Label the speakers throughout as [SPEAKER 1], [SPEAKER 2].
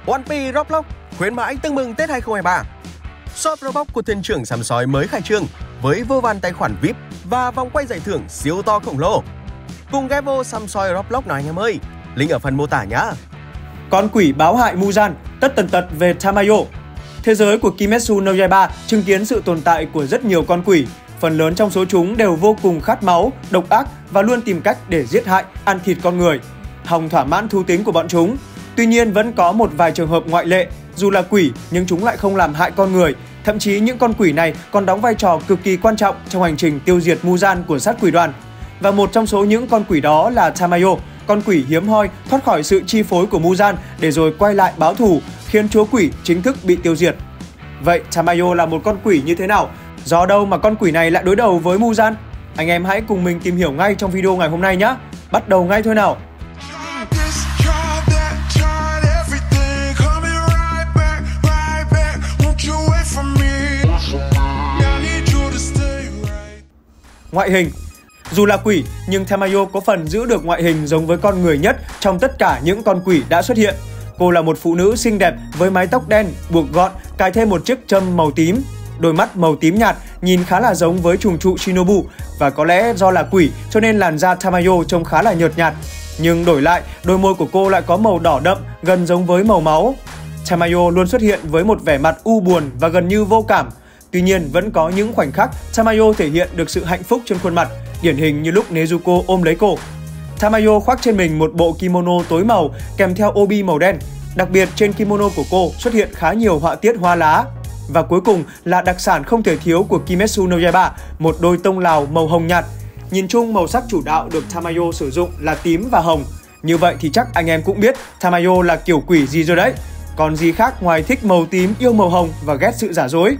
[SPEAKER 1] One Piece Roblox khuyến mãi tương mừng Tết 2023. Shop Roblox của thuyền trưởng sắm sói mới khai trương với vô vàn tài khoản VIP và vòng quay giải thưởng siêu to khổng lồ. Cùng ghé vô sắm sói Roblox nào anh em ơi. Link ở phần mô tả nhá.
[SPEAKER 2] Con quỷ báo hại Muzan, tất tần tật về Tamayo. Thế giới của Kimetsu no Yaiba chứng kiến sự tồn tại của rất nhiều con quỷ. Phần lớn trong số chúng đều vô cùng khát máu, độc ác và luôn tìm cách để giết hại, ăn thịt con người, hòng thỏa mãn thú tính của bọn chúng. Tuy nhiên vẫn có một vài trường hợp ngoại lệ, dù là quỷ nhưng chúng lại không làm hại con người. Thậm chí những con quỷ này còn đóng vai trò cực kỳ quan trọng trong hành trình tiêu diệt Muzan của sát quỷ đoàn. Và một trong số những con quỷ đó là Tamayo, con quỷ hiếm hoi thoát khỏi sự chi phối của Muzan để rồi quay lại báo thù, khiến chúa quỷ chính thức bị tiêu diệt. Vậy Tamayo là một con quỷ như thế nào? Do đâu mà con quỷ này lại đối đầu với Muzan? Anh em hãy cùng mình tìm hiểu ngay trong video ngày hôm nay nhé! Bắt đầu ngay thôi nào! Ngoại hình. Dù là quỷ nhưng Tamayo có phần giữ được ngoại hình giống với con người nhất trong tất cả những con quỷ đã xuất hiện. Cô là một phụ nữ xinh đẹp với mái tóc đen, buộc gọn, cài thêm một chiếc châm màu tím. Đôi mắt màu tím nhạt nhìn khá là giống với trùng trụ Shinobu, và có lẽ do là quỷ cho nên làn da Tamayo trông khá là nhợt nhạt. Nhưng đổi lại, đôi môi của cô lại có màu đỏ đậm, gần giống với màu máu. Tamayo luôn xuất hiện với một vẻ mặt u buồn và gần như vô cảm. Tuy nhiên vẫn có những khoảnh khắc Tamayo thể hiện được sự hạnh phúc trên khuôn mặt, điển hình như lúc Nezuko ôm lấy cô. Tamayo khoác trên mình một bộ kimono tối màu kèm theo obi màu đen. Đặc biệt trên kimono của cô xuất hiện khá nhiều họa tiết hoa lá. Và cuối cùng là đặc sản không thể thiếu của Kimetsu no Yaiba, một đôi tông lào màu hồng nhạt. Nhìn chung màu sắc chủ đạo được Tamayo sử dụng là tím và hồng. Như vậy thì chắc anh em cũng biết Tamayo là kiểu quỷ gì rồi đấy. Còn gì khác ngoài thích màu tím, yêu màu hồng và ghét sự giả dối.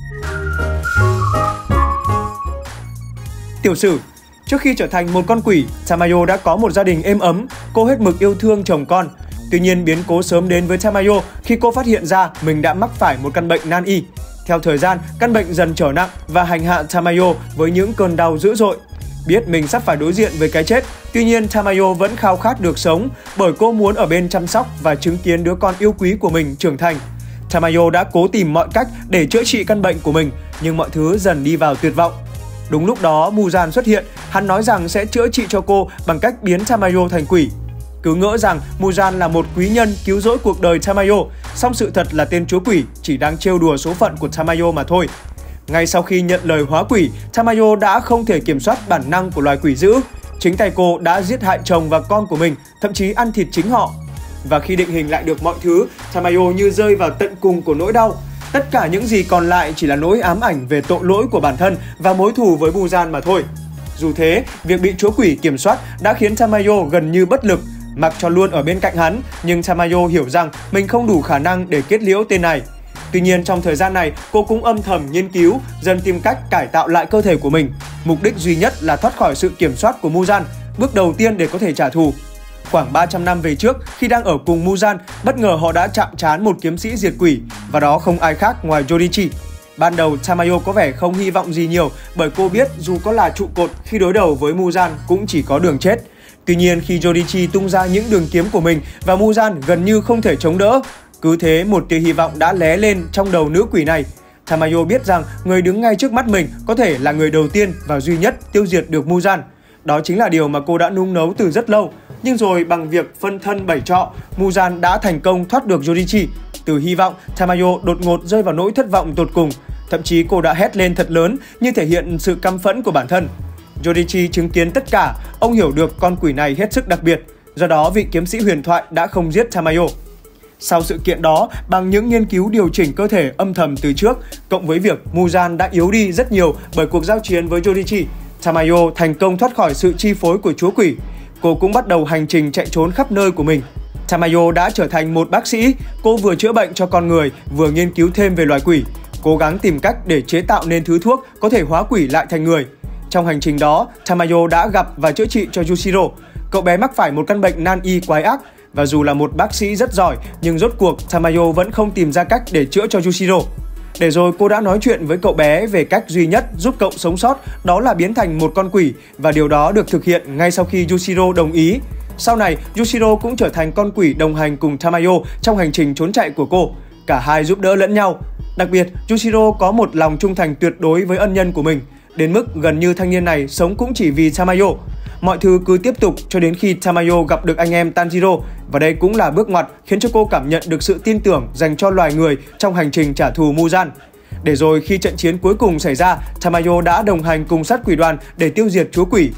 [SPEAKER 2] Tiểu sử. Trước khi trở thành một con quỷ, Tamayo đã có một gia đình êm ấm, cô hết mực yêu thương chồng con. Tuy nhiên biến cố sớm đến với Tamayo khi cô phát hiện ra mình đã mắc phải một căn bệnh nan y. Theo thời gian, căn bệnh dần trở nặng và hành hạ Tamayo với những cơn đau dữ dội. Biết mình sắp phải đối diện với cái chết, tuy nhiên Tamayo vẫn khao khát được sống bởi cô muốn ở bên chăm sóc và chứng kiến đứa con yêu quý của mình trưởng thành. Tamayo đã cố tìm mọi cách để chữa trị căn bệnh của mình, nhưng mọi thứ dần đi vào tuyệt vọng. Đúng lúc đó Muzan xuất hiện, hắn nói rằng sẽ chữa trị cho cô bằng cách biến Tamayo thành quỷ. Cứ ngỡ rằng Muzan là một quý nhân cứu rỗi cuộc đời Tamayo, song sự thật là tên chúa quỷ chỉ đang trêu đùa số phận của Tamayo mà thôi. Ngay sau khi nhận lời hóa quỷ, Tamayo đã không thể kiểm soát bản năng của loài quỷ dữ. Chính tay cô đã giết hại chồng và con của mình, thậm chí ăn thịt chính họ. Và khi định hình lại được mọi thứ, Tamayo như rơi vào tận cùng của nỗi đau. Tất cả những gì còn lại chỉ là nỗi ám ảnh về tội lỗi của bản thân và mối thù với Muzan mà thôi. Dù thế, việc bị chúa quỷ kiểm soát đã khiến Tamayo gần như bất lực. Mặc cho luôn ở bên cạnh hắn, nhưng Tamayo hiểu rằng mình không đủ khả năng để kết liễu tên này. Tuy nhiên trong thời gian này, cô cũng âm thầm nghiên cứu, dần tìm cách cải tạo lại cơ thể của mình. Mục đích duy nhất là thoát khỏi sự kiểm soát của Muzan, bước đầu tiên để có thể trả thù. Khoảng 300 năm về trước, khi đang ở cùng Muzan, bất ngờ họ đã chạm trán một kiếm sĩ diệt quỷ, và đó không ai khác ngoài Yorichi. Ban đầu Tamayo có vẻ không hy vọng gì nhiều, bởi cô biết dù có là trụ cột khi đối đầu với Muzan cũng chỉ có đường chết. Tuy nhiên khi Yorichi tung ra những đường kiếm của mình và Muzan gần như không thể chống đỡ, cứ thế một tia hy vọng đã lóe lên trong đầu nữ quỷ này. Tamayo biết rằng người đứng ngay trước mắt mình có thể là người đầu tiên và duy nhất tiêu diệt được Muzan. Đó chính là điều mà cô đã nung nấu từ rất lâu. Nhưng rồi bằng việc phân thân bảy trọ, Muzan đã thành công thoát được Yorichi. Từ hy vọng, Tamayo đột ngột rơi vào nỗi thất vọng tột cùng. Thậm chí cô đã hét lên thật lớn như thể hiện sự căm phẫn của bản thân. Yorichi chứng kiến tất cả, ông hiểu được con quỷ này hết sức đặc biệt. Do đó vị kiếm sĩ huyền thoại đã không giết Tamayo. Sau sự kiện đó, bằng những nghiên cứu điều chỉnh cơ thể âm thầm từ trước, cộng với việc Muzan đã yếu đi rất nhiều bởi cuộc giao chiến với Yorichi, Tamayo thành công thoát khỏi sự chi phối của chúa quỷ. Cô cũng bắt đầu hành trình chạy trốn khắp nơi của mình. Tamayo đã trở thành một bác sĩ, cô vừa chữa bệnh cho con người, vừa nghiên cứu thêm về loài quỷ, cố gắng tìm cách để chế tạo nên thứ thuốc có thể hóa quỷ lại thành người. Trong hành trình đó, Tamayo đã gặp và chữa trị cho Yushiro. Cậu bé mắc phải một căn bệnh nan y quái ác, và dù là một bác sĩ rất giỏi, nhưng rốt cuộc Tamayo vẫn không tìm ra cách để chữa cho Yushiro. Để rồi cô đã nói chuyện với cậu bé về cách duy nhất giúp cậu sống sót, đó là biến thành một con quỷ, và điều đó được thực hiện ngay sau khi Yushiro đồng ý. Sau này, Yushiro cũng trở thành con quỷ đồng hành cùng Tamayo trong hành trình trốn chạy của cô. Cả hai giúp đỡ lẫn nhau. Đặc biệt, Yushiro có một lòng trung thành tuyệt đối với ân nhân của mình, đến mức gần như thanh niên này sống cũng chỉ vì Tamayo. Mọi thứ cứ tiếp tục cho đến khi Tamayo gặp được anh em Tanjiro, và đây cũng là bước ngoặt khiến cho cô cảm nhận được sự tin tưởng dành cho loài người trong hành trình trả thù Muzan. Để rồi khi trận chiến cuối cùng xảy ra, Tamayo đã đồng hành cùng sát quỷ đoàn để tiêu diệt chúa quỷ.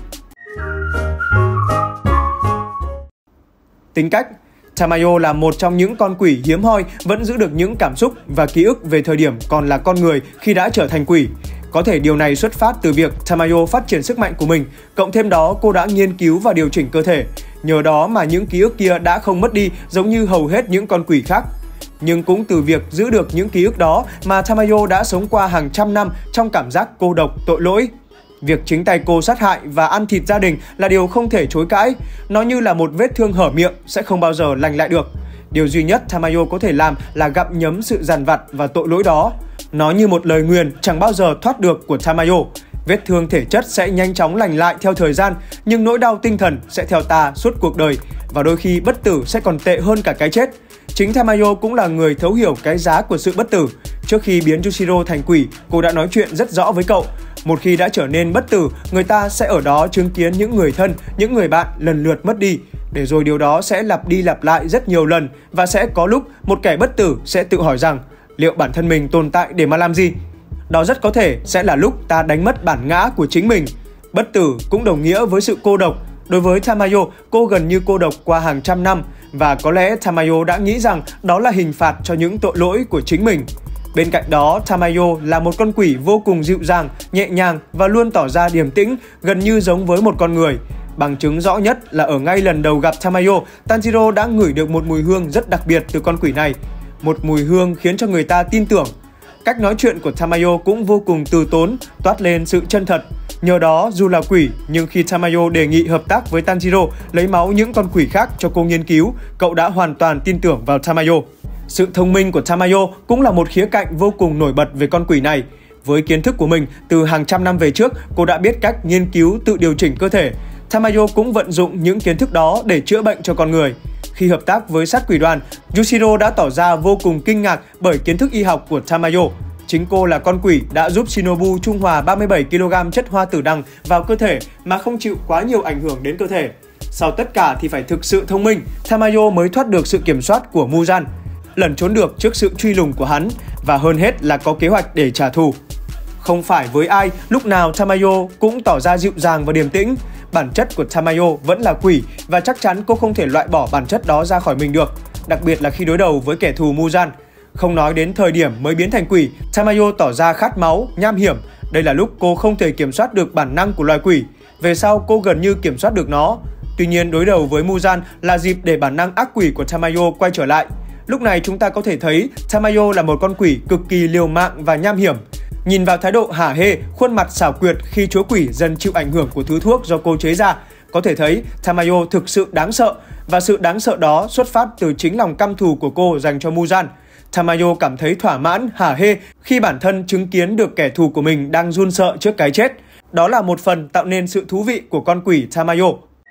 [SPEAKER 2] Tính cách: Tamayo là một trong những con quỷ hiếm hoi vẫn giữ được những cảm xúc và ký ức về thời điểm còn là con người khi đã trở thành quỷ. Có thể điều này xuất phát từ việc Tamayo phát triển sức mạnh của mình, cộng thêm đó cô đã nghiên cứu và điều chỉnh cơ thể. Nhờ đó mà những ký ức kia đã không mất đi giống như hầu hết những con quỷ khác. Nhưng cũng từ việc giữ được những ký ức đó mà Tamayo đã sống qua hàng trăm năm trong cảm giác cô độc, tội lỗi. Việc chính tay cô sát hại và ăn thịt gia đình là điều không thể chối cãi. Nó như là một vết thương hở miệng sẽ không bao giờ lành lại được. Điều duy nhất Tamayo có thể làm là gặm nhấm sự dằn vặt và tội lỗi đó. Nó như một lời nguyền chẳng bao giờ thoát được của Tamayo. Vết thương thể chất sẽ nhanh chóng lành lại theo thời gian, nhưng nỗi đau tinh thần sẽ theo ta suốt cuộc đời, và đôi khi bất tử sẽ còn tệ hơn cả cái chết. Chính Tamayo cũng là người thấu hiểu cái giá của sự bất tử. Trước khi biến Yushiro thành quỷ, cô đã nói chuyện rất rõ với cậu. Một khi đã trở nên bất tử, người ta sẽ ở đó chứng kiến những người thân, những người bạn lần lượt mất đi. Để rồi điều đó sẽ lặp đi lặp lại rất nhiều lần, và sẽ có lúc một kẻ bất tử sẽ tự hỏi rằng liệu bản thân mình tồn tại để mà làm gì? Đó rất có thể sẽ là lúc ta đánh mất bản ngã của chính mình. Bất tử cũng đồng nghĩa với sự cô độc. Đối với Tamayo, cô gần như cô độc qua hàng trăm năm, và có lẽ Tamayo đã nghĩ rằng đó là hình phạt cho những tội lỗi của chính mình. Bên cạnh đó, Tamayo là một con quỷ vô cùng dịu dàng, nhẹ nhàng và luôn tỏ ra điềm tĩnh, gần như giống với một con người. Bằng chứng rõ nhất là ở ngay lần đầu gặp Tamayo, Tanjiro đã ngửi được một mùi hương rất đặc biệt từ con quỷ này. Một mùi hương khiến cho người ta tin tưởng. Cách nói chuyện của Tamayo cũng vô cùng từ tốn, toát lên sự chân thật. Nhờ đó, dù là quỷ, nhưng khi Tamayo đề nghị hợp tác với Tanjiro lấy máu những con quỷ khác cho cô nghiên cứu, cậu đã hoàn toàn tin tưởng vào Tamayo. Sự thông minh của Tamayo cũng là một khía cạnh vô cùng nổi bật về con quỷ này. Với kiến thức của mình, từ hàng trăm năm về trước, cô đã biết cách nghiên cứu tự điều chỉnh cơ thể. Tamayo cũng vận dụng những kiến thức đó để chữa bệnh cho con người. Khi hợp tác với sát quỷ đoàn, Yushiro đã tỏ ra vô cùng kinh ngạc bởi kiến thức y học của Tamayo. Chính cô là con quỷ đã giúp Shinobu trung hòa 37 kg chất hoa tử đằng vào cơ thể mà không chịu quá nhiều ảnh hưởng đến cơ thể. Sau tất cả thì phải thực sự thông minh, Tamayo mới thoát được sự kiểm soát của Muzan, lẩn trốn được trước sự truy lùng của hắn, và hơn hết là có kế hoạch để trả thù. Không phải với ai, lúc nào Tamayo cũng tỏ ra dịu dàng và điềm tĩnh. Bản chất của Tamayo vẫn là quỷ, và chắc chắn cô không thể loại bỏ bản chất đó ra khỏi mình được, đặc biệt là khi đối đầu với kẻ thù Muzan. Không nói đến thời điểm mới biến thành quỷ, Tamayo tỏ ra khát máu, nham hiểm. Đây là lúc cô không thể kiểm soát được bản năng của loài quỷ. Về sau cô gần như kiểm soát được nó. Tuy nhiên đối đầu với Muzan là dịp để bản năng ác quỷ của Tamayo quay trở lại. Lúc này chúng ta có thể thấy Tamayo là một con quỷ cực kỳ liều mạng và nham hiểm. Nhìn vào thái độ hả hê, khuôn mặt xảo quyệt khi chúa quỷ dần chịu ảnh hưởng của thứ thuốc do cô chế ra, có thể thấy Tamayo thực sự đáng sợ, và sự đáng sợ đó xuất phát từ chính lòng căm thù của cô dành cho Muzan. Tamayo cảm thấy thỏa mãn, hả hê khi bản thân chứng kiến được kẻ thù của mình đang run sợ trước cái chết. Đó là một phần tạo nên sự thú vị của con quỷ Tamayo.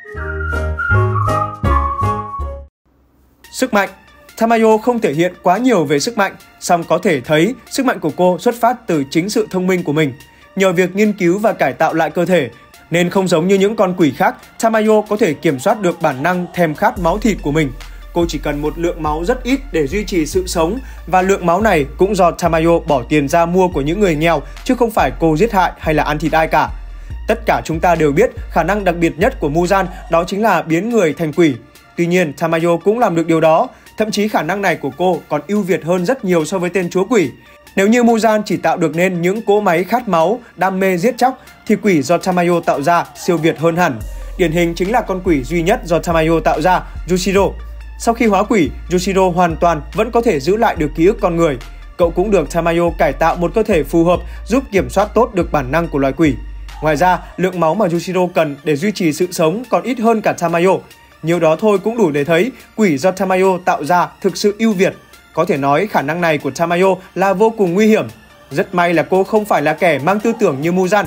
[SPEAKER 2] Sức mạnh. Tamayo không thể hiện quá nhiều về sức mạnh, song có thể thấy sức mạnh của cô xuất phát từ chính sự thông minh của mình. Nhờ việc nghiên cứu và cải tạo lại cơ thể, nên không giống như những con quỷ khác, Tamayo có thể kiểm soát được bản năng thèm khát máu thịt của mình. Cô chỉ cần một lượng máu rất ít để duy trì sự sống, và lượng máu này cũng do Tamayo bỏ tiền ra mua của những người nghèo, chứ không phải cô giết hại hay là ăn thịt ai cả. Tất cả chúng ta đều biết khả năng đặc biệt nhất của Muzan đó chính là biến người thành quỷ. Tuy nhiên, Tamayo cũng làm được điều đó. Thậm chí khả năng này của cô còn ưu việt hơn rất nhiều so với tên chúa quỷ. Nếu như Muzan chỉ tạo được nên những cỗ máy khát máu, đam mê giết chóc, thì quỷ do Tamayo tạo ra siêu việt hơn hẳn. Điển hình chính là con quỷ duy nhất do Tamayo tạo ra, Yushiro. Sau khi hóa quỷ, Yushiro hoàn toàn vẫn có thể giữ lại được ký ức con người. Cậu cũng được Tamayo cải tạo một cơ thể phù hợp, giúp kiểm soát tốt được bản năng của loài quỷ. Ngoài ra, lượng máu mà Yushiro cần để duy trì sự sống còn ít hơn cả Tamayo. Nhiều đó thôi cũng đủ để thấy quỷ do Tamayo tạo ra thực sự ưu việt. Có thể nói khả năng này của Tamayo là vô cùng nguy hiểm. Rất may là cô không phải là kẻ mang tư tưởng như Muzan.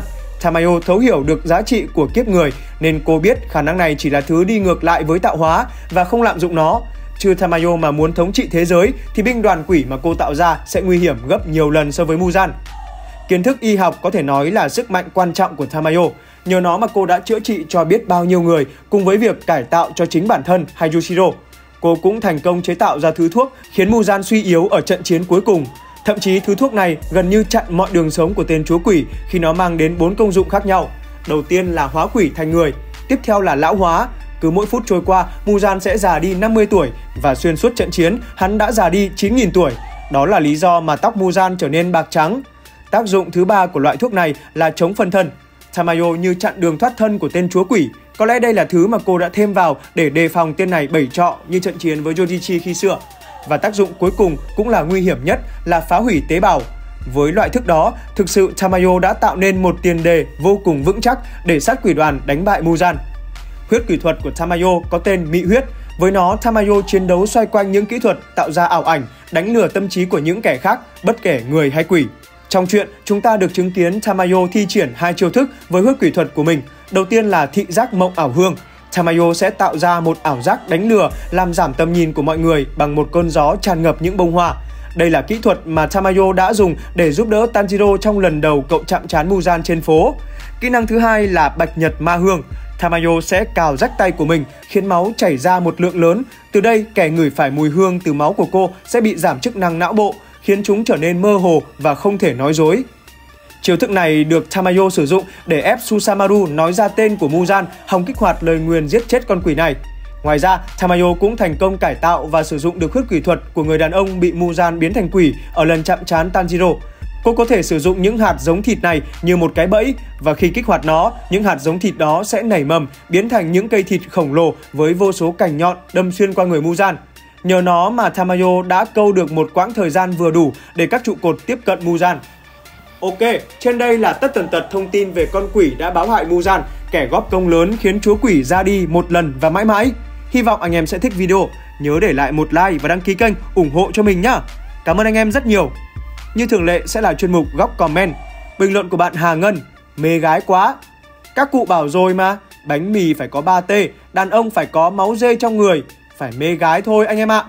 [SPEAKER 2] Tamayo thấu hiểu được giá trị của kiếp người nên cô biết khả năng này chỉ là thứ đi ngược lại với tạo hóa và không lạm dụng nó. Chứ Tamayo mà muốn thống trị thế giới thì binh đoàn quỷ mà cô tạo ra sẽ nguy hiểm gấp nhiều lần so với Muzan. Kiến thức y học có thể nói là sức mạnh quan trọng của Tamayo. Nhờ nó mà cô đã chữa trị cho biết bao nhiêu người cùng với việc cải tạo cho chính bản thân hay Yushiro. Cô cũng thành công chế tạo ra thứ thuốc khiến Muzan suy yếu ở trận chiến cuối cùng. Thậm chí thứ thuốc này gần như chặn mọi đường sống của tên chúa quỷ khi nó mang đến 4 công dụng khác nhau. Đầu tiên là hóa quỷ thành người, tiếp theo là lão hóa. Cứ mỗi phút trôi qua, Muzan sẽ già đi 50 tuổi và xuyên suốt trận chiến, hắn đã già đi 9.000 tuổi. Đó là lý do mà tóc Muzan trở nên bạc trắng. Tác dụng thứ ba của loại thuốc này là chống phân thân. Tamayo như chặn đường thoát thân của tên chúa quỷ. Có lẽ đây là thứ mà cô đã thêm vào để đề phòng tên này bẩy trọ như trận chiến với Yojichi khi xưa. Và tác dụng cuối cùng cũng là nguy hiểm nhất là phá hủy tế bào. Với loại thức đó, thực sự Tamayo đã tạo nên một tiền đề vô cùng vững chắc để sát quỷ đoàn đánh bại Muzan. Huyết quỷ thuật của Tamayo có tên Mị huyết. Với nó, Tamayo chiến đấu xoay quanh những kỹ thuật tạo ra ảo ảnh, đánh lừa tâm trí của những kẻ khác, bất kể người hay quỷ. Trong truyện, chúng ta được chứng kiến Tamayo thi triển 2 chiêu thức với huyết quỷ thuật của mình. Đầu tiên là thị giác mộng ảo hương. Tamayo sẽ tạo ra một ảo giác đánh lừa, làm giảm tầm nhìn của mọi người bằng một cơn gió tràn ngập những bông hoa. Đây là kỹ thuật mà Tamayo đã dùng để giúp đỡ Tanjiro trong lần đầu cậu chạm trán Muzan trên phố. Kỹ năng thứ hai là bạch nhật ma hương. Tamayo sẽ cào rách tay của mình khiến máu chảy ra một lượng lớn. Từ đây, kẻ ngửi phải mùi hương từ máu của cô sẽ bị giảm chức năng não bộ, khiến chúng trở nên mơ hồ và không thể nói dối. Chiêu thức này được Tamayo sử dụng để ép Susamaru nói ra tên của Muzan, hòng kích hoạt lời nguyền giết chết con quỷ này. Ngoài ra, Tamayo cũng thành công cải tạo và sử dụng được huyết quỷ thuật của người đàn ông bị Muzan biến thành quỷ ở lần chạm trán Tanjiro. Cô có thể sử dụng những hạt giống thịt này như một cái bẫy và khi kích hoạt nó, những hạt giống thịt đó sẽ nảy mầm, biến thành những cây thịt khổng lồ với vô số cành nhọn đâm xuyên qua người Muzan. Nhờ nó mà Tamayo đã câu được một quãng thời gian vừa đủ để các trụ cột tiếp cận Muzan. Ok, trên đây là tất tần tật thông tin về con quỷ đã báo hại Muzan, kẻ góp công lớn khiến chúa quỷ ra đi một lần và mãi mãi. Hy vọng anh em sẽ thích video. Nhớ để lại một like và đăng ký kênh ủng hộ cho mình nhá. Cảm ơn anh em rất nhiều. Như thường lệ sẽ là chuyên mục góc comment. Bình luận của bạn Hà Ngân: mê gái quá. Các cụ bảo rồi mà, bánh mì phải có 3T, đàn ông phải có máu dê trong người. Phải mê gái thôi anh em ạ.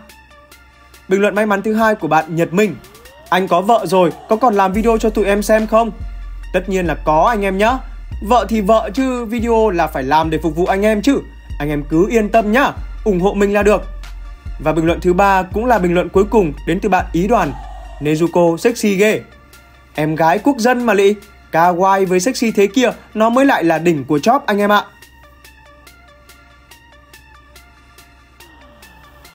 [SPEAKER 2] Bình luận may mắn thứ hai của bạn Nhật Minh: anh có vợ rồi, có còn làm video cho tụi em xem không? Tất nhiên là có anh em nhá. Vợ thì vợ chứ video là phải làm để phục vụ anh em chứ. Anh em cứ yên tâm nhá, ủng hộ mình là được. Và bình luận thứ ba cũng là bình luận cuối cùng đến từ bạn Ý Đoàn: Nezuko sexy ghê. Em gái quốc dân mà lị, kawaii với sexy thế kia nó mới lại là đỉnh của chóp anh em ạ.